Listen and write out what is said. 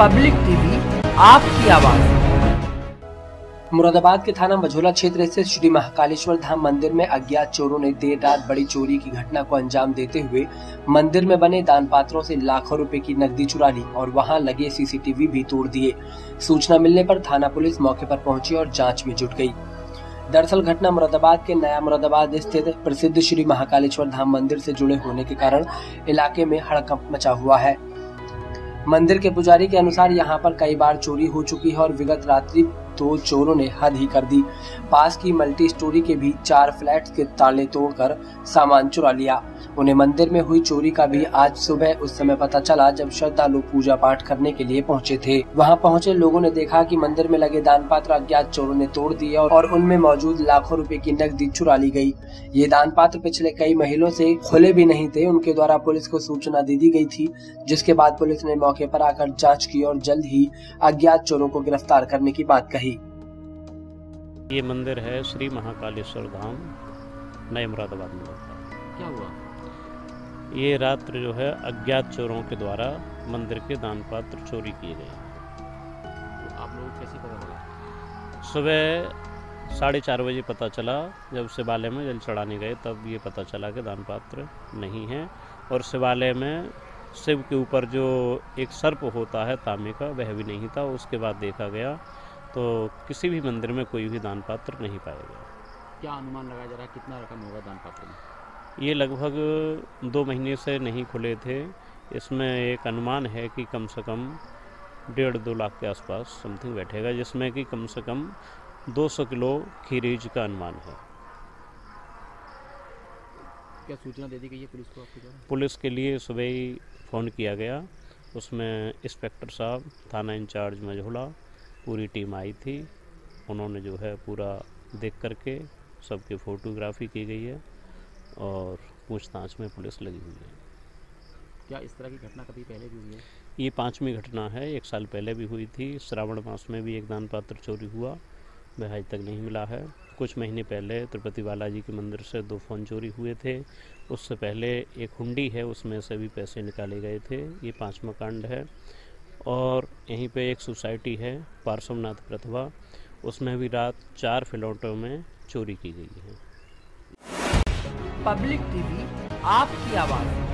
Public TV, आपकी आवाज। मुरादाबाद के थाना मझोला क्षेत्र स्थित श्री महाकालेश्वर धाम मंदिर में अज्ञात चोरों ने देर रात बड़ी चोरी की घटना को अंजाम देते हुए मंदिर में बने दान पात्रों से लाखों रुपए की नकदी चुरा ली और वहां लगे सीसीटीवी भी तोड़ दिए। सूचना मिलने पर थाना पुलिस मौके पर पहुंची और जांच में जुट गई। दरअसल घटना मुरादाबाद के नया मुरादाबाद स्थित प्रसिद्ध श्री महाकालेश्वर धाम मंदिर से जुड़े होने के कारण इलाके में हड़कंप मचा हुआ है। मंदिर के पुजारी के अनुसार यहां पर कई बार चोरी हो चुकी है और विगत रात्रि तो चोरों ने हद ही कर दी। पास की मल्टी स्टोरी के भी 4 फ्लैट्स के ताले तोड़कर सामान चुरा लिया। उन्हें मंदिर में हुई चोरी का भी आज सुबह उस समय पता चला जब श्रद्धालु पूजा पाठ करने के लिए पहुंचे थे। वहां पहुंचे लोगों ने देखा कि मंदिर में लगे दान पात्र अज्ञात चोरों ने तोड़ दिए और उनमें मौजूद लाखों रुपए की नकदी चुरा ली गई। ये दान पात्र पिछले कई महीनों से खुले भी नहीं थे। उनके द्वारा पुलिस को सूचना दे दी गई थी, जिसके बाद पुलिस ने मौके पर आकर जाँच की और जल्द ही अज्ञात चोरों को गिरफ्तार करने की बात कही। ये मंदिर है श्री महाकालेश्वर धाम, नए मुरादाबाद में होता है। क्या हुआ? ये रात्र जो है अज्ञात चोरों के द्वारा मंदिर के दान पात्र चोरी किए गए। तो आप लोगों को कैसे पता लगा? सुबह 4:30 बजे पता चला, जब शिवालय में जल चढ़ाने गए तब ये पता चला कि दान पात्र नहीं है और शिवालय में शिव के ऊपर जो एक सर्प होता है तांबे का, वह भी नहीं था। उसके बाद देखा गया तो किसी भी मंदिर में कोई भी दान पात्र नहीं पाया गया। क्या अनुमान लगाया जा रहा है, कितना रकम होगा दान पात्र में? ये लगभग 2 महीने से नहीं खुले थे। इसमें एक अनुमान है कि कम से कम 1.5-2 लाख के आसपास समथिंग बैठेगा, जिसमें कि कम से कम 200 किलो खीरीज का अनुमान है। क्या सूचना दे दी गई है पुलिस को आपके द्वारा? पुलिस के लिए सुबह ही फ़ोन किया गया। उसमें इंस्पेक्टर साहब, थाना इंचार्ज मझोला, पूरी टीम आई थी। उन्होंने जो है पूरा देख करके सबकी फ़ोटोग्राफी की गई है और पूछताछ में पुलिस लगी हुई है। क्या इस तरह की घटना कभी पहले भी हुई है? ये 5वीं घटना है। 1 साल पहले भी हुई थी। श्रावण मास में भी एक दान पात्र चोरी हुआ, वह आज तक नहीं मिला है। कुछ महीने पहले तिरुपति बालाजी के मंदिर से 2 फ़ोन चोरी हुए थे। उससे पहले एक हुंडी है, उसमें से भी पैसे निकाले गए थे। ये 5वां कांड है। और यहीं पे एक सोसाइटी है पार्श्वनाथ प्रतिभा, उसमें भी रात 4 फ्लैटों में चोरी की गई है। पब्लिक टीवी, आपकी आवाज।